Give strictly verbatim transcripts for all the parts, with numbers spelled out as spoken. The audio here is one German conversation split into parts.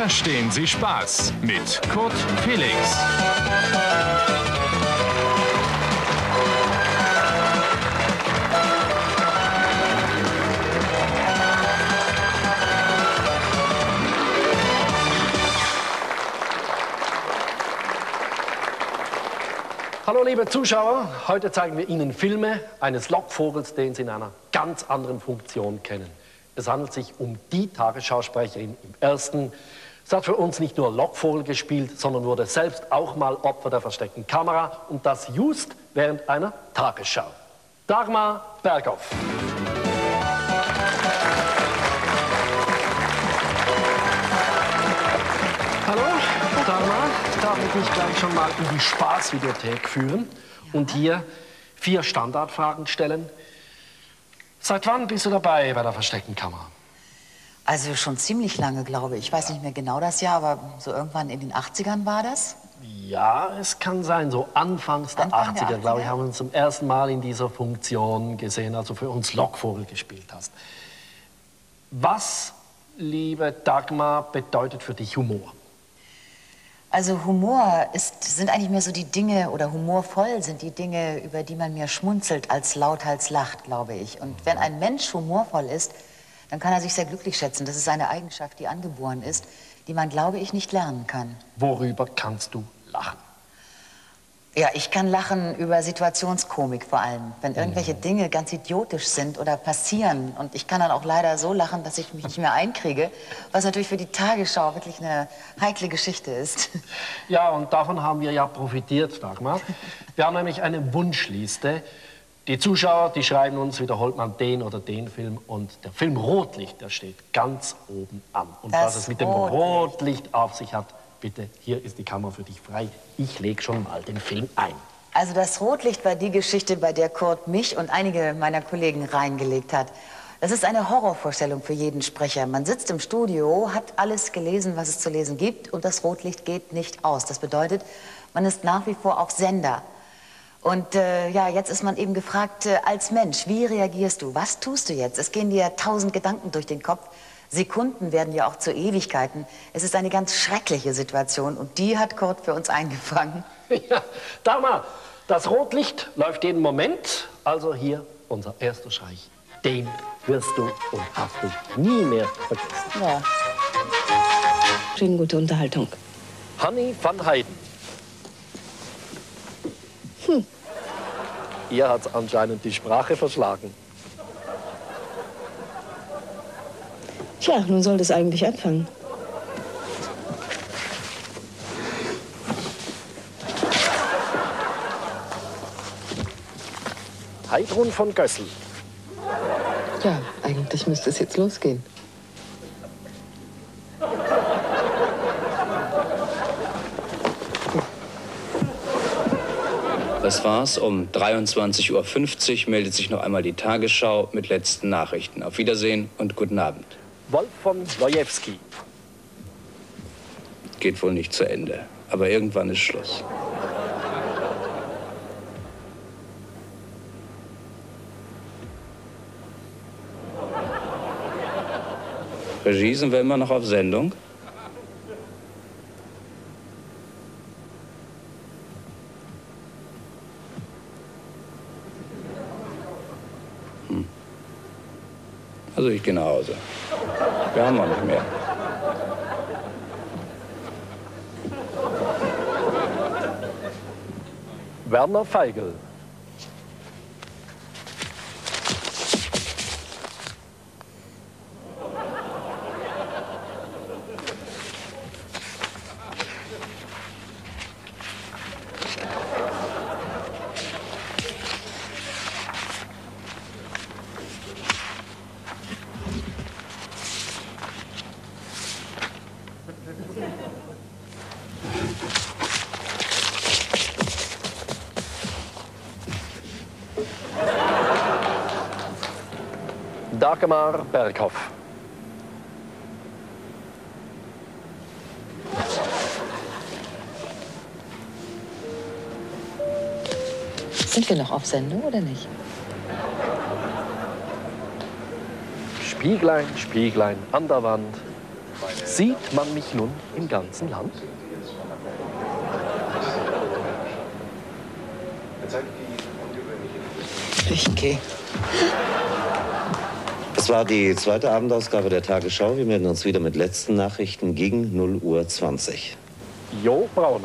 Verstehen Sie Spaß mit Kurt Felix. Hallo liebe Zuschauer, heute zeigen wir Ihnen Filme eines Lockvogels, den Sie in einer ganz anderen Funktion kennen. Es handelt sich um die Tagesschausprecherin im Ersten. Sie hat für uns nicht nur Lockvogel gespielt, sondern wurde selbst auch mal Opfer der versteckten Kamera und das just während einer Tagesschau. Dagmar Berghoff. Hallo, Dagmar. Darf ich mich gleich schon mal in die Spaßvideothek führen ja. und hier vier Standardfragen stellen. Seit wann bist du dabei bei der versteckten Kamera? Also schon ziemlich lange, glaube ich. Ich weiß nicht mehr genau das Jahr, aber so irgendwann in den achtzigern war das? Ja, es kann sein. So anfangs der Anfang achtziger, der glaube ich, haben wir uns zum ersten Mal in dieser Funktion gesehen, also für uns Lockvogel gespielt hast. Was, liebe Dagmar, bedeutet für dich Humor? Also Humor ist, sind eigentlich mehr so die Dinge, oder humorvoll sind die Dinge, über die man mehr schmunzelt, als lauthals lacht, glaube ich. Und wenn ein Mensch humorvoll ist, dann kann er sich sehr glücklich schätzen. Das ist eine Eigenschaft, die angeboren ist, die man, glaube ich, nicht lernen kann. Worüber kannst du lachen? Ja, ich kann lachen über Situationskomik vor allem. Wenn irgendwelche Dinge ganz idiotisch sind oder passieren. Und ich kann dann auch leider so lachen, dass ich mich nicht mehr einkriege. Was natürlich für die Tagesschau wirklich eine heikle Geschichte ist. Ja, und davon haben wir ja profitiert, Dagmar. Wir haben nämlich eine Wunschliste. Die Zuschauer, die schreiben uns, wiederholt man den oder den Film. Und der Film Rotlicht, der steht ganz oben an. Und Das was es mit dem Rotlicht. Rotlicht auf sich hat, bitte, hier ist die Kamera für dich frei. Ich lege schon mal den Film ein. Also das Rotlicht war die Geschichte, bei der Kurt mich und einige meiner Kollegen reingelegt hat. Das ist eine Horrorvorstellung für jeden Sprecher. Man sitzt im Studio, hat alles gelesen, was es zu lesen gibt, und das Rotlicht geht nicht aus. Das bedeutet, man ist nach wie vor auf Sender. Und äh, ja, jetzt ist man eben gefragt, äh, als Mensch, wie reagierst du? Was tust du jetzt? Es gehen dir tausend Gedanken durch den Kopf. Sekunden werden ja auch zu Ewigkeiten. Es ist eine ganz schreckliche Situation und die hat Kurt für uns eingefangen. Ja, Dagmar, das Rotlicht läuft jeden Moment. Also hier unser erster Streich. Den wirst du und hast du nie mehr vergessen. Ja. Schön gute Unterhaltung. Hanni van Heiden. Hm. Ihr hat's anscheinend die Sprache verschlagen. Tja, nun soll das eigentlich anfangen. Heidrun von Gössel. Ja, eigentlich müsste es jetzt losgehen. Das war's. Um dreiundzwanzig Uhr fünfzig meldet sich noch einmal die Tagesschau mit letzten Nachrichten. Auf Wiedersehen und guten Abend. Wolf von Lojewski. Geht wohl nicht zu Ende, aber irgendwann ist Schluss. Regie, sind wir immer noch auf Sendung? Hm. Also ich gehe nach Hause. Wir haben noch nicht mehr. Werner Feigl. Dagmar Berghoff. Sind wir noch auf Sendung oder nicht? Spieglein, Spieglein an der Wand, Sieht man mich nun im ganzen Land? Ich gehe. Das war die zweite Abendausgabe der Tagesschau. Wir melden uns wieder mit letzten Nachrichten gegen null Uhr zwanzig. Jo Brauner.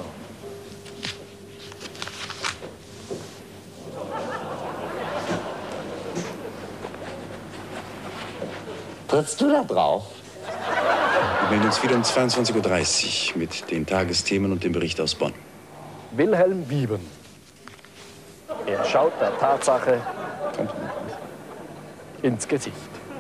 Trittst du da drauf? Wir melden uns wieder um zweiundzwanzig Uhr dreißig mit den Tagesthemen und dem Bericht aus Bonn. Wilhelm Wieben. Er schaut der Tatsache ins Gesicht.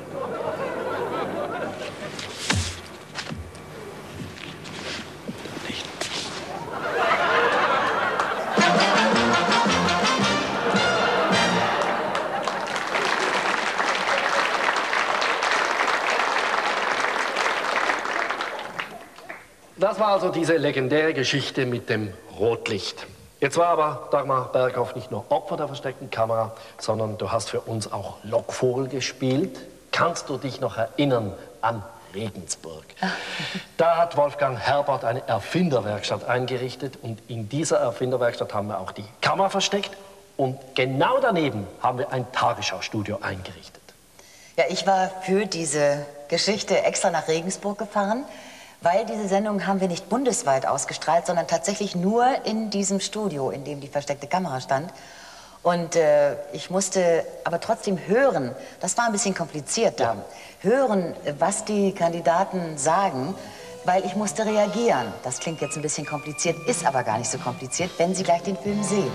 Das war also diese legendäre Geschichte mit dem Rotlicht. Jetzt war aber Dagmar Berghoff nicht nur Opfer der versteckten Kamera, sondern du hast für uns auch Lockvogel gespielt. Kannst du dich noch erinnern an Regensburg? Da hat Wolfgang Herbert eine Erfinderwerkstatt eingerichtet und in dieser Erfinderwerkstatt haben wir auch die Kamera versteckt und genau daneben haben wir ein Tagesschau-Studio eingerichtet. Ja, ich war für diese Geschichte extra nach Regensburg gefahren, weil diese Sendung haben wir nicht bundesweit ausgestrahlt, sondern tatsächlich nur in diesem Studio, in dem die versteckte Kamera stand. Und äh, ich musste aber trotzdem hören, das war ein bisschen kompliziert da, hören, was die Kandidaten sagen, weil ich musste reagieren. Das klingt jetzt ein bisschen kompliziert, ist aber gar nicht so kompliziert, wenn Sie gleich den Film sehen.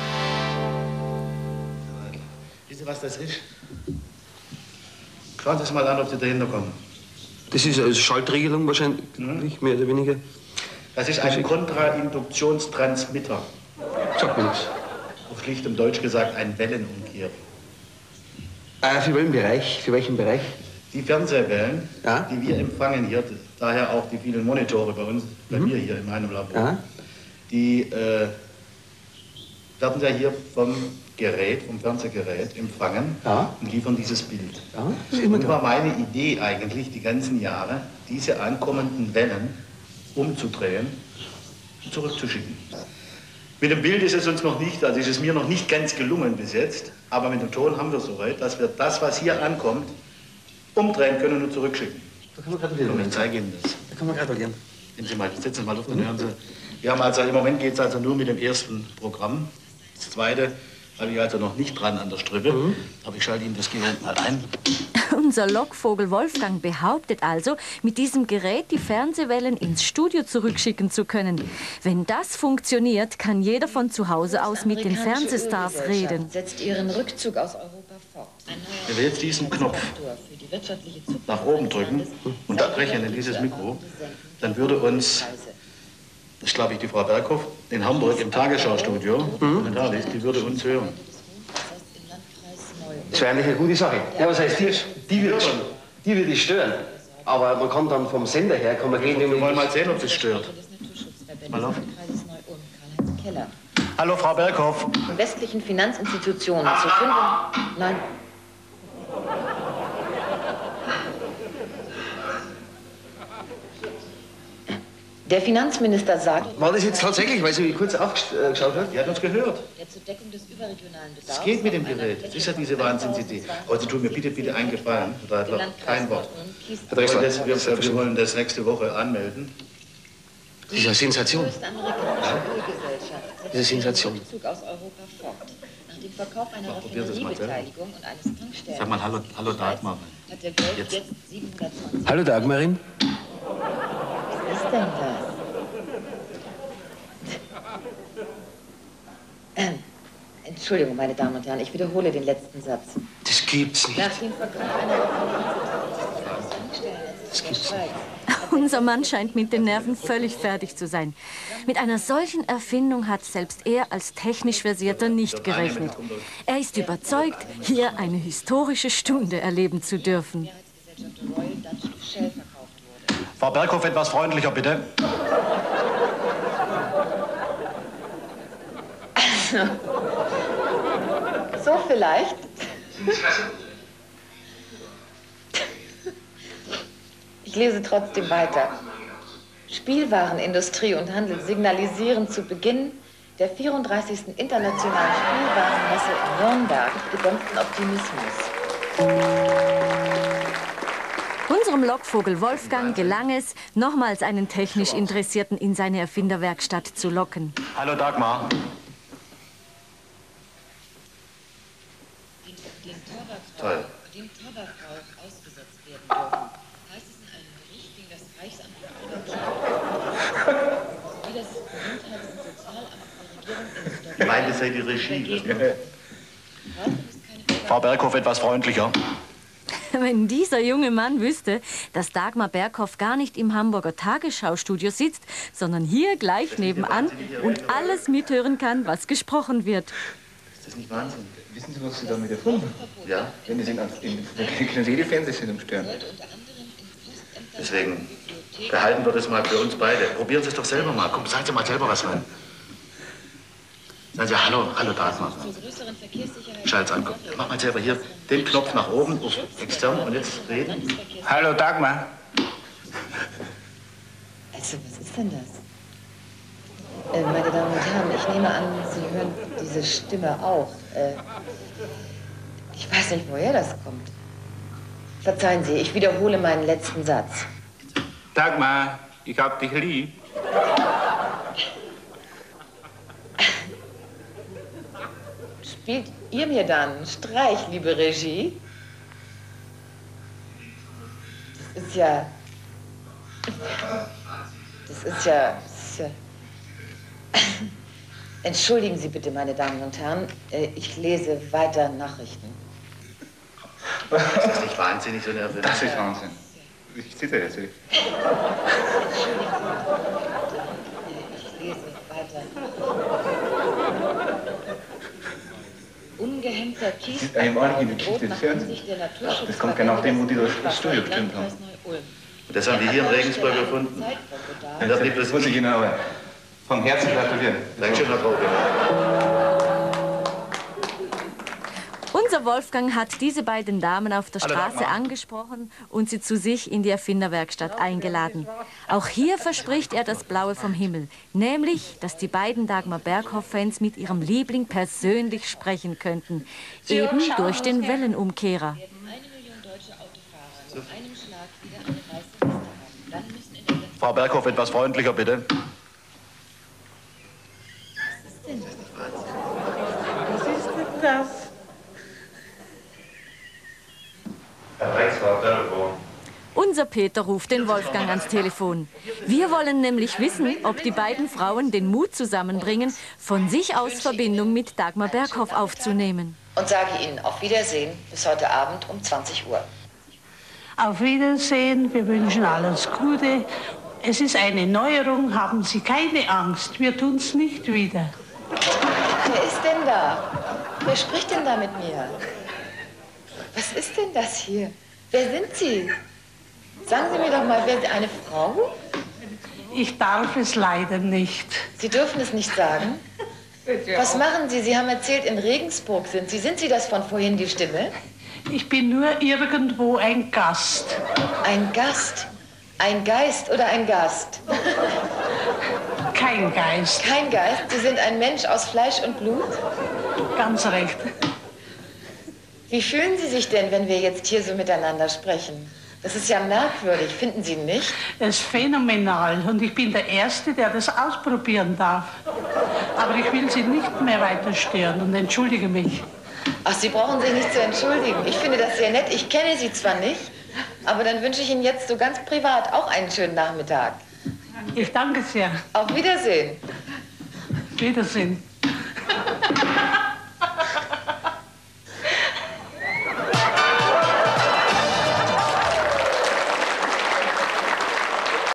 Wisst ihr, was das ist? Schauen Sie es mal an, ob Sie dahinter kommen. Das ist eine Schaltregelung wahrscheinlich, mhm. mehr oder weniger. Das ist ein Kontrainduktionstransmitter. Sagt mir nichts. Auf schlichtem Deutsch gesagt ein Wellenumkehrer. Äh, für welchen Bereich? Für welchen Bereich? Die Fernsehwellen, ja? die wir empfangen hier, daher auch die vielen Monitore bei uns, bei mhm. mir hier in meinem Labor, ja? die äh, werden ja hier vom Gerät, vom Fernsehgerät empfangen ja? und liefern dieses Bild. Ja? Das ist immer und war meine Idee eigentlich die ganzen Jahre, diese ankommenden Wellen umzudrehen und zurückzuschicken. Mit dem Bild ist es uns noch nicht, also ist es mir noch nicht ganz gelungen bis jetzt, aber mit dem Ton haben wir soweit, dass wir das, was hier ankommt, umdrehen können und zurückschicken. Da kann man gratulieren. Ich zeige Ihnen das. Da kann man gratulieren. Nehmen Sie mal, setzen Sie mal auf, dann hören Sie. Wir haben also, im Moment geht es also nur mit dem ersten Programm. Das zweite habe ich also noch nicht dran an der Strippe, mhm. aber ich schalte Ihnen das Gerät mal ein. Unser Lockvogel Wolfgang behauptet also, mit diesem Gerät die Fernsehwellen ins Studio zurückschicken zu können. Wenn das funktioniert, kann jeder von zu Hause aus mit den Fernsehstars reden. Setzt ihren Rückzug aus Europa fort. Wenn wir jetzt diesen Knopf nach oben drücken und abbrechen in dieses Mikro, dann würde uns, das glaube ich die Frau Berghoff, in Hamburg im Tagesschau-Studio, mhm. die würde uns hören. Das wäre eigentlich eine gute Sache. Ja, was heißt, die, die, wird, die wird dich stören. Aber man kann dann vom Sender her, kann man gehen... Wir wollen mal sehen, ob das stört. Mal auf. Hallo, Frau Berghoff. Von westlichen Finanzinstitutionen zu finden... Nein. Der Finanzminister sagt... War das jetzt tatsächlich, weil sie kurz aufgeschaut hat? Die hat uns gehört. Der zur Deckung des überregionalen Bedarfs... Es geht mit dem Gerät. Das ist ja diese Wahnsinnsidee. Heute tun mir bitte, bitte einen Gefallen. Da kein Wort. Wir wollen, das, wir, wir wollen das nächste Woche anmelden. Das ist eine Sensation. Das ist eine amerikanische Das ist eine Sensation. Rückzug aus Europa fort. Nach dem Verkauf einer Raffineriebeteiligung und eines Tankstellen... Sag mal, hallo, hallo Dagmar. Hat der Golf jetzt, jetzt siebenhundertzwanzig... Hallo Dagmarin. Was ist denn das? Ähm, Entschuldigung, meine Damen und Herren, ich wiederhole den letzten Satz. Das gibt's nicht. Nach dem Verkauf einer Das gibt's nicht. Unser Mann scheint mit den Nerven völlig fertig zu sein. Mit einer solchen Erfindung hat selbst er als technisch Versierter nicht gerechnet. Er ist überzeugt, hier eine historische Stunde erleben zu dürfen. Frau Berghoff, etwas freundlicher, bitte. So vielleicht. Ich lese trotzdem weiter. Spielwarenindustrie und Handel signalisieren zu Beginn der vierunddreißigsten Internationalen Spielwarenmesse in Nürnberg gedämpften Optimismus. Unserem Lockvogel Wolfgang gelang es, nochmals einen technisch Interessierten in seine Erfinderwerkstatt zu locken. Hallo Dagmar. Toll. Dem Tabakrauch ausgesetzt werden dürfen, heißt es in einem Bericht gegen das Reichsamt für Arbeit, wie das Gesundheits- und Sozialamt der Regierung in Ich meine, das sei die Regie. Frau Berghoff, etwas freundlicher. Wenn dieser junge Mann wüsste, dass Dagmar Berghoff gar nicht im Hamburger Tagesschau-Studio sitzt, sondern hier gleich nebenan und alles mithören kann, was gesprochen wird. Ist das nicht Wahnsinn? Wissen Sie, was Sie damit erfunden haben? Ja. Wenn die sind in der Rede-Fernsehsendung stören. Deswegen behalten wir das mal für uns beide. Probieren Sie es doch selber mal. Komm, sagen Sie mal selber was rein. Sagen Sie Hallo, hallo Dagmar. Schalt's an. Mach mal selber hier den Knopf nach oben auf extern und jetzt reden. Hallo Dagmar. Also, was ist denn das? Äh, meine Damen und Herren, ich nehme an, Sie hören diese Stimme auch. Äh, ich weiß nicht, woher das kommt. Verzeihen Sie, ich wiederhole meinen letzten Satz. Dagmar, ich hab dich lieb. Spielt ihr mir dann einen Streich, liebe Regie? Das ist ja... Das ist ja... Das ist ja Entschuldigen Sie bitte, meine Damen und Herren, ich lese weiter Nachrichten. Ist das nicht wahnsinnig, so eine Erfindung? Das ist Wahnsinn. Ich zitter jetzt. Ich lese weiter. Ungehemmter Kies. Das ist einmalig in der Geschichte des Fernsehens. Das kommt genau nach dem, wo die das Studio bestimmt haben. Und das haben wir hier in Regensburg gefunden. Und das blieb das muss ich Ihnen aber vom Herzen gratulieren. Dankeschön, Herr Traube. Unser Wolfgang hat diese beiden Damen auf der Hallo, Straße Dagmar. angesprochen und sie zu sich in die Erfinderwerkstatt eingeladen. Auch hier verspricht er das Blaue vom Himmel, nämlich, dass die beiden Dagmar Berghoff-Fans mit ihrem Liebling persönlich sprechen könnten, eben durch den Wellenumkehrer. Frau Berghoff, etwas freundlicher, bitte. Was ist denn das? Unser Peter ruft den Wolfgang ans Telefon. Wir wollen nämlich wissen, ob die beiden Frauen den Mut zusammenbringen, von sich aus Verbindung mit Dagmar Berghoff aufzunehmen. Und sage Ihnen auf Wiedersehen bis heute Abend um zwanzig Uhr. Auf Wiedersehen, wir wünschen alles Gute. Es ist eine Neuerung, haben Sie keine Angst, wir tun's nicht wieder. Wer ist denn da? Wer spricht denn da mit mir? Was ist denn das hier? Wer sind Sie? Sagen Sie mir doch mal, wer eine Frau? Ich darf es leider nicht. Sie dürfen es nicht sagen? Was machen Sie? Sie haben erzählt, in Regensburg sind Sie. Sind Sie das von vorhin, die Stimme? Ich bin nur irgendwo ein Gast. Ein Gast? Ein Geist oder ein Gast? Kein Geist. Kein Geist? Sie sind ein Mensch aus Fleisch und Blut? Ganz recht. Wie fühlen Sie sich denn, wenn wir jetzt hier so miteinander sprechen? Das ist ja merkwürdig, finden Sie nicht? Es ist phänomenal und ich bin der Erste, der das ausprobieren darf. Aber ich will Sie nicht mehr weiter stören und entschuldige mich. Ach, Sie brauchen sich nicht zu entschuldigen. Ich finde das sehr nett. Ich kenne Sie zwar nicht, aber dann wünsche ich Ihnen jetzt so ganz privat auch einen schönen Nachmittag. Ich danke sehr. Auf Wiedersehen. Wiedersehen.